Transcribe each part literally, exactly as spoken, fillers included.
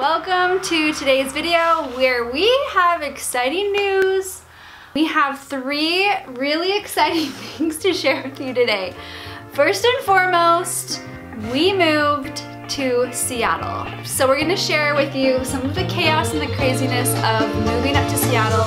Welcome to today's video where we have exciting news. We have three really exciting things to share with you today. First and foremost, we moved to Seattle. So we're gonna share with you some of the chaos and the craziness of moving up to Seattle.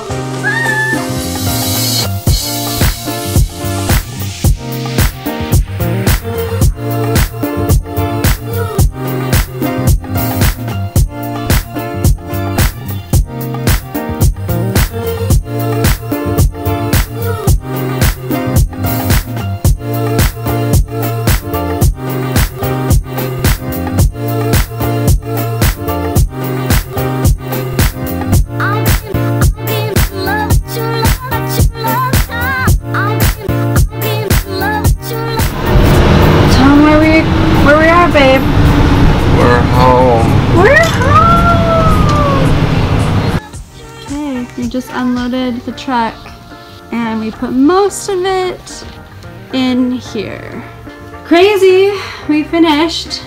Babe. We're home. We're home! Okay, we just unloaded the truck and we put most of it in here. Crazy! We finished.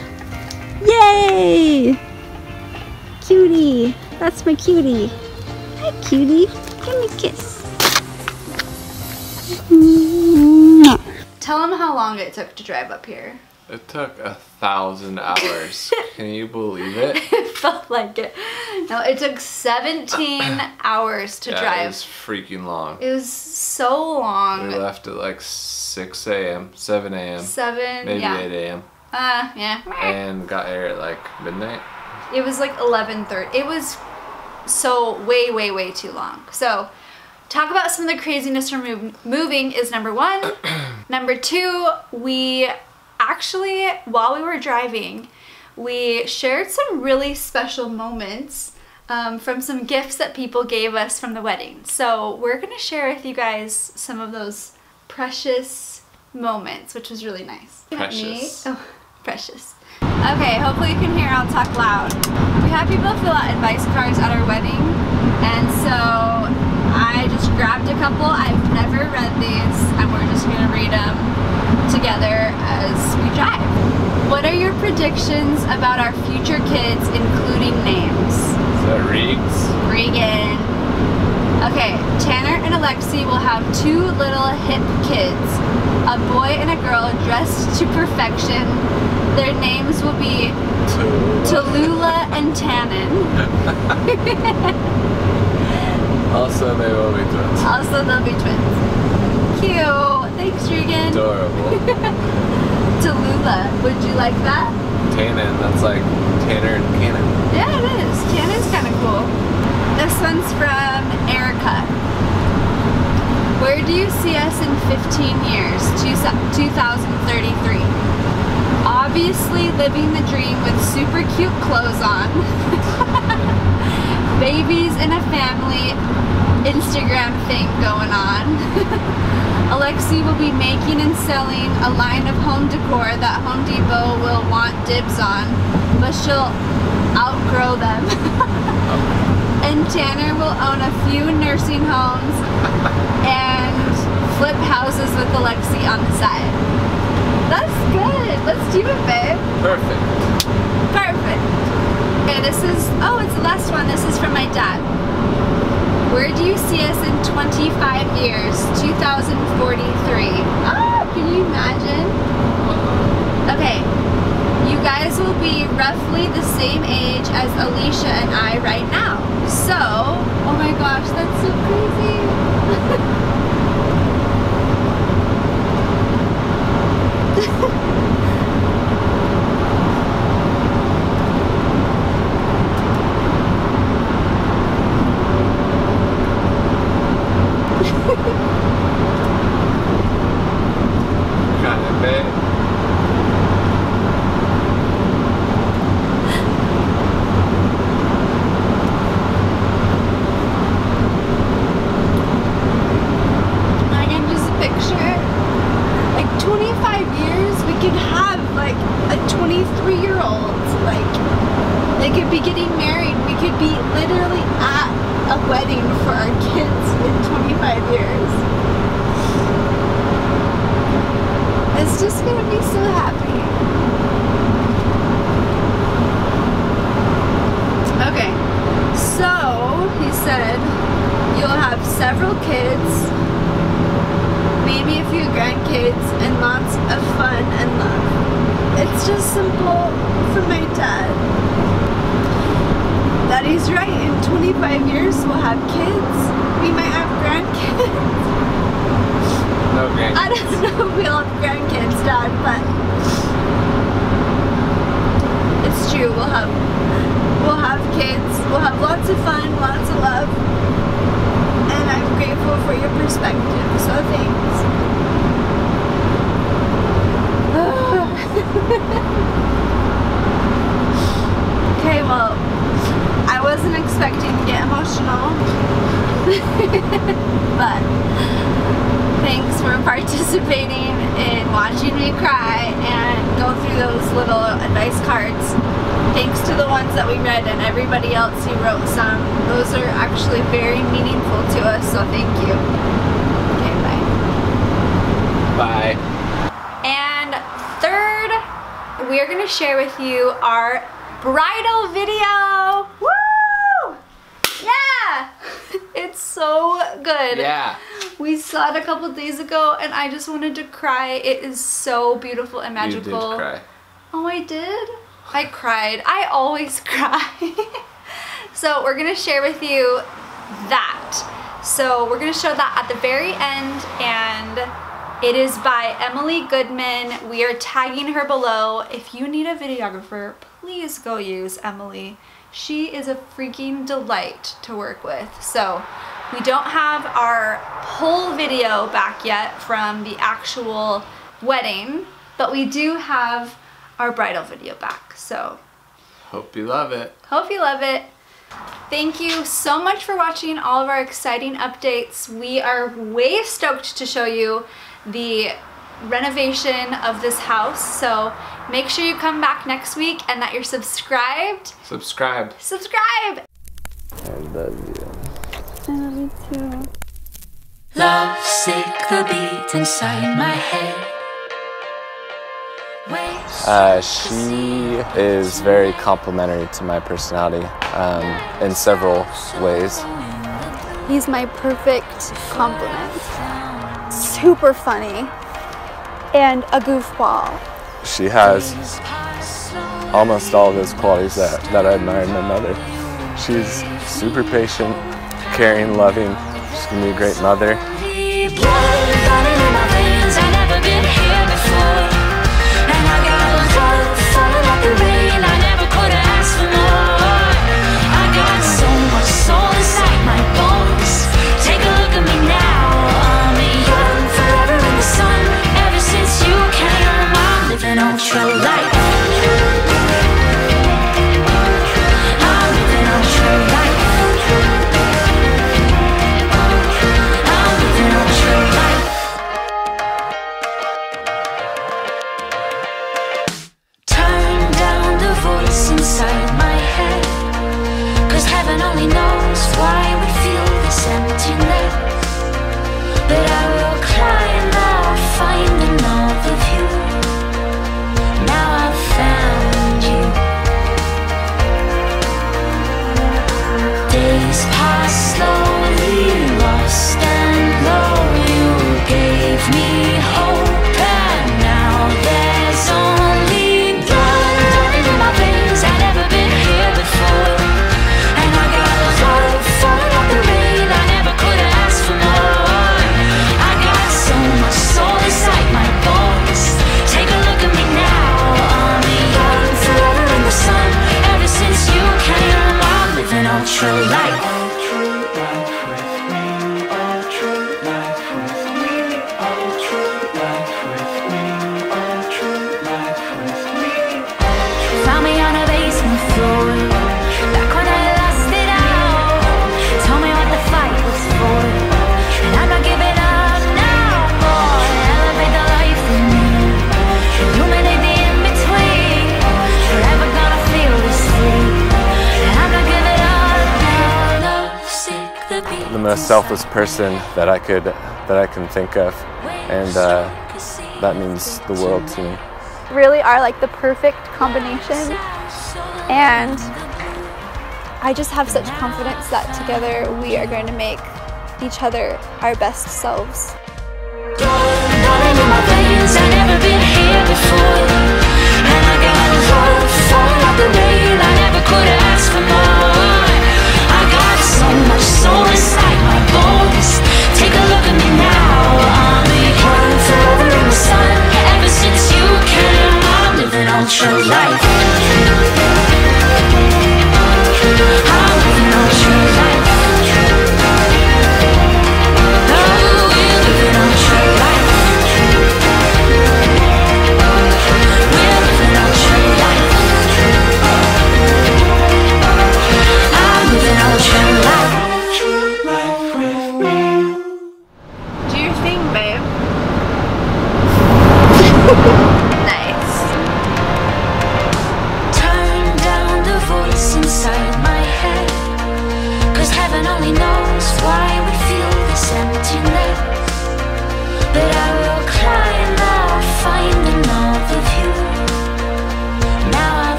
Yay! Cutie! That's my cutie. Hi, cutie. Give me a kiss. Tell them how long it took to drive up here. It took a thousand hours. Can you believe it? It felt like it. No, it took seventeen hours to yeah, drive. It was freaking long. It was so long. We left at like six A M, seven A M seven, maybe yeah. eight A M Uh, yeah. And got here at like midnight. It was like eleven thirty. It was so way, way, way too long. So, talk about some of the craziness from move moving is number one. Number two, we actually, while we were driving, we shared some really special moments um, from some gifts that people gave us from the wedding. So we're gonna share with you guys some of those precious moments, which was really nice. Precious. Oh, precious. Okay, hopefully you can hear, I'll talk loud. We had people fill out advice cards at our wedding, and so I just grabbed a couple. I've never read these, and we're just gonna read them together as we drive. What are your predictions about our future kids, including names? Is that Reeks? Regan. Okay, Tanner and Alexi will have two little hip kids, a boy and a girl dressed to perfection. Their names will be Tallulah and Tannen. Also, they will be twins. Also, they'll be twins. Cute. Thanks, Regan. Adorable. Tallulah. Would you like that? Tannen, that's like Tanner and Cannon. Yeah, it is. Tannen's kind of cool. This one's from Erica. Where do you see us in fifteen years? two thousand thirty-three. Obviously living the dream with super cute clothes on. Babies and a family Instagram thing going on. Alexi will be making and selling a line of home decor that Home Depot will want dibs on, but she'll outgrow them. And Tanner will own a few nursing homes and flip houses with Alexi on the side. That's good. Let's do it, babe. Perfect. Perfect. Okay, this is, oh, it's the last one. This is from my dad. Where do you see us in twenty-five years? two thousand forty-three. Oh, can you imagine? Okay, you guys will be roughly the same age as Alicia and I right now. So, oh my gosh, that's so crazy. Be getting married. We could be literally at a wedding for our kids in twenty-five years. It's just gonna be so happy. said, you'll have several kids, maybe a few grandkids, and lots of fun and love. It's just simple for my dad. Daddy's right, in twenty-five years we'll have kids. We might have grandkids. No grandkids. I don't know if we'll have grandkids, Dad, but it's true, we'll have we'll have kids, we'll have lots of fun, lots of love. And I'm grateful for your perspective, so thanks. Okay, well, I wasn't expecting to get emotional, but thanks for participating in watching me cry and go through those little advice cards. Thanks to the ones that we read and everybody else who wrote some. Those are actually very meaningful to us, so thank you. Okay, bye. Bye. And third, we're going to share with you our bridal video. Woo! Yeah! It's so good. Yeah. We saw it a couple days ago and I just wanted to cry. It is so beautiful and magical. You did cry. Oh, I did? I cried. I always cry. So we're gonna share with you that. So we're gonna show that at the very end, and it is by Emily Goodman. We are tagging her below. If you need a videographer, please go use Emily. She is a freaking delight to work with. So we don't have our whole video back yet from the actual wedding, but we do have our bridal video back. So hope you love it. Hope you love it. Thank you so much for watching all of our exciting updates. We are way stoked to show you the renovation of this house. So make sure you come back next week and that you're subscribed. Subscribe. Subscribe. I love you. I love you too. Love sick, the beat inside my head. Uh, she is very complimentary to my personality um, in several ways. He's my perfect compliment. Super funny and a goofball. She has almost all of those qualities that, that I admire in my mother. She's super patient, caring, loving. She's gonna be a great mother. The most selfless person that I could that I can think of, and uh, that means the world to me. Really are like the perfect combination, and I just have such confidence that together we are going to make each other our best selves. Running in my veins, I've never been here before. And I got love falling like the rain, I never could ask for more. I got so much soul inside my bones. Take a look at me now, I'm becoming forever in the sun. Ever since you came, I'm living ultra life.